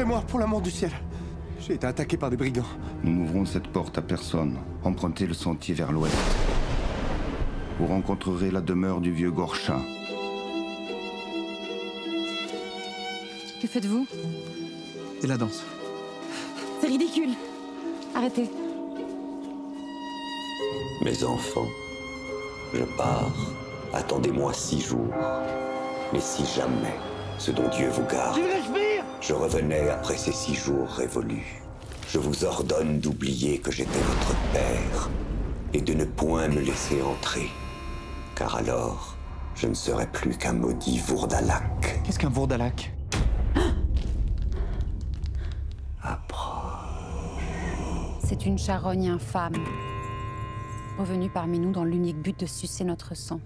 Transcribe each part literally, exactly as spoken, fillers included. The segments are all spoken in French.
Aidez-moi, pour l'amour du ciel. J'ai été attaqué par des brigands. Nous n'ouvrons cette porte à personne. Empruntez le sentier vers l'ouest. Vous rencontrerez la demeure du vieux Gorchin. Que faites-vous? Et la danse. C'est ridicule. Arrêtez. Mes enfants, je pars. Attendez-moi six jours. Mais si jamais, ce dont Dieu vous garde, je revenais après ces six jours révolus, je vous ordonne d'oublier que j'étais votre père et de ne point me laisser entrer. Car alors, je ne serai plus qu'un maudit Vourdalak. Qu'est-ce qu'un Vourdalak? C'est une charogne infâme, revenue parmi nous dans l'unique but de sucer notre sang.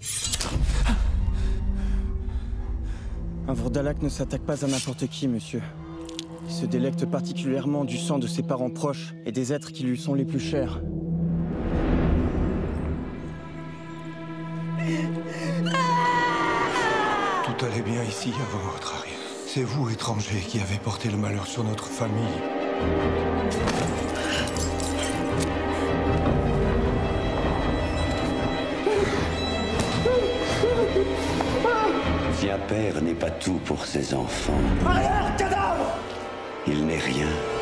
Un Vourdalak ne s'attaque pas à n'importe qui, monsieur. Il se délecte particulièrement du sang de ses parents proches et des êtres qui lui sont les plus chers. Tout allait bien ici avant votre arrivée. C'est vous, étrangers, qui avez porté le malheur sur notre famille. Si un père n'est pas tout pour ses enfants, Arrière, cadavre! il n'est rien.